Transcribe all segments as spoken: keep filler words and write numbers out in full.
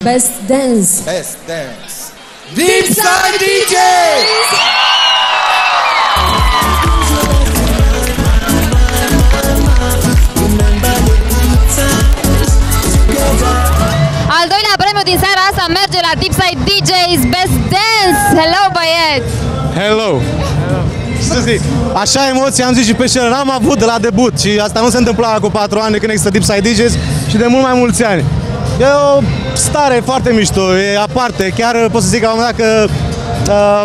Best Dance. Best Dance. Deepside D Js! Al doilea premiu din seara asta merge la Deepside D Js Best Dance. Hello, băieți! Hello! Să zic, așa emoții am zis și pe scenă, n-am avut de la debut și asta nu se întâmpla cu patru ani de când există Deepside D Js și de mult mai mulți ani. E o stare foarte mișto, e aparte, chiar pot să zic la un moment dat că... Uh,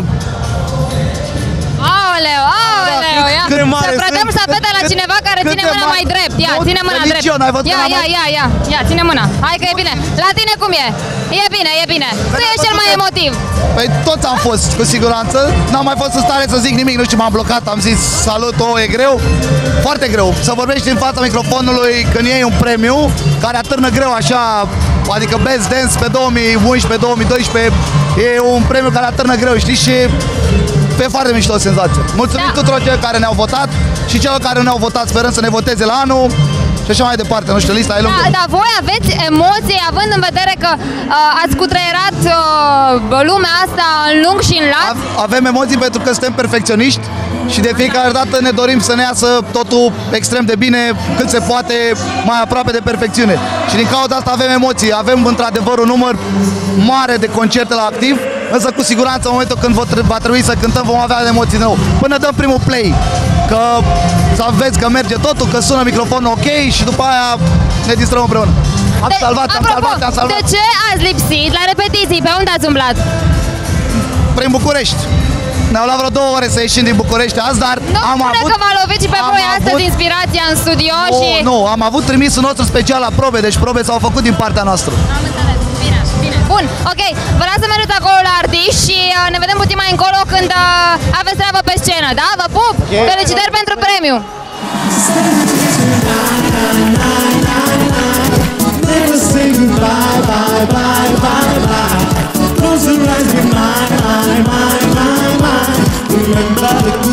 Aoleu, aoleu, ia, să predăm ștafeta la cineva care ține mâna mai drept. Ia, ține mâna drept. Ia, ia, ia, ia, ia, ține mâna. Hai că e bine. La tine cum e? E bine, e bine. Tu ești cel mai emotiv. Păi toți am fost, cu siguranță. N-am mai fost în stare să zic nimic, nu știu, m-am blocat, am zis salut, o, e greu. Foarte greu. Să vorbești în fața microfonului când iei un premiu care atârnă greu așa, adică Best Dance pe două mii unsprezece două mii doisprezece, e un premiu care atârnă greu, știi, și pe foarte mișto senzație. Mulțumim da. tuturor celor care ne-au votat și celor care nu ne-au votat, sperăm să ne voteze la anul și așa mai departe, nu știu, lista e lungă. Da, dar voi aveți emoții, având în vedere că uh, ați cutreierat uh, lumea asta în lung și în lat? Avem emoții pentru că suntem perfecționiști și de fiecare dată ne dorim să ne iasă totul extrem de bine, cât se poate, mai aproape de perfecțiune. Și din cauza asta avem emoții, avem într-adevăr un număr mare de concerte la activ, însă cu siguranță în momentul când va trebui să cântăm vom avea emoții nou. Până dăm primul play, că să vezi că merge totul, că sună microfonul ok și după aia ne distrăm împreună. Am de, salvat, am apropo, salvat, am salvat. De ce ați lipsit la repetiții? Pe unde ați umblat? Prin București. Ne-au luat vreo două ore să ieșim din București azi, dar nu am spune avut... că v-a lovit și pe voi astăzi inspirația în studio oh, și... Nu, am avut trimisul nostru special la probe, deci probe s-au făcut din partea noastră. Am înțeles, bine, bine. Bun, ok, vă las să mergeți acolo la artiști și uh, ne vedem puțin mai încolo când uh, aveți treabă pe scenă, da? Vă pup! Okay. Felicitări pentru premiu! Never say goodbye, bye, bye, bye, bye. Close your eyes, be mine, mine, mine, mine, mine. Remember the